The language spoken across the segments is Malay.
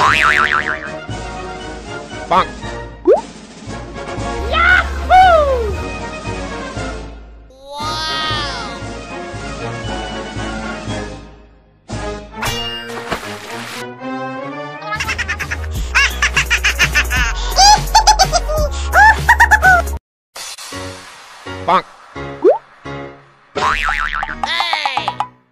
Bonk. Bonk. Hey!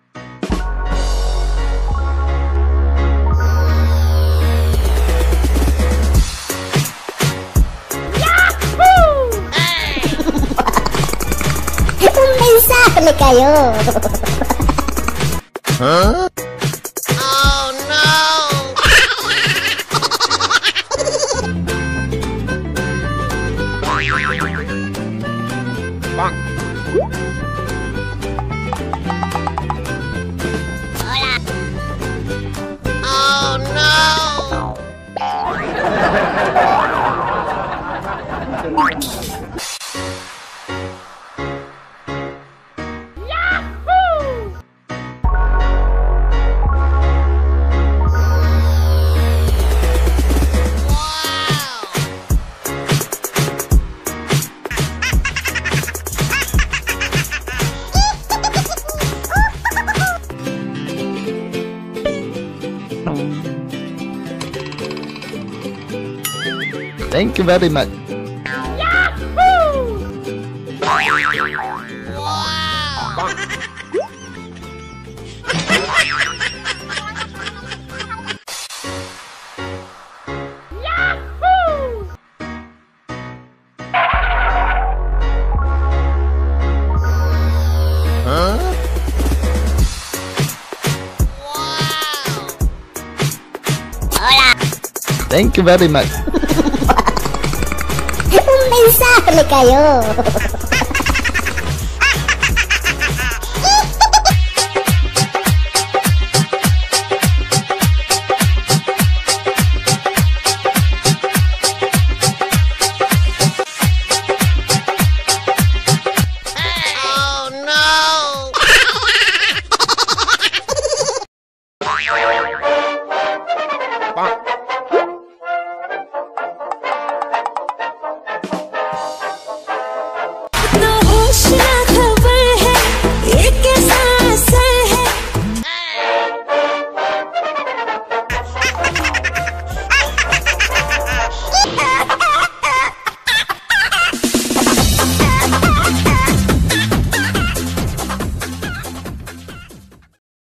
Yahoo! Hey! Un mensaje le cayó. Huh? Oh no! Bonk. Hola. Oh no! Yahoo! Thank you very much. Yahoo! Wow! Yahoo! Huh? Wow! Hola. Thank you very much. Un mensaje le cayó.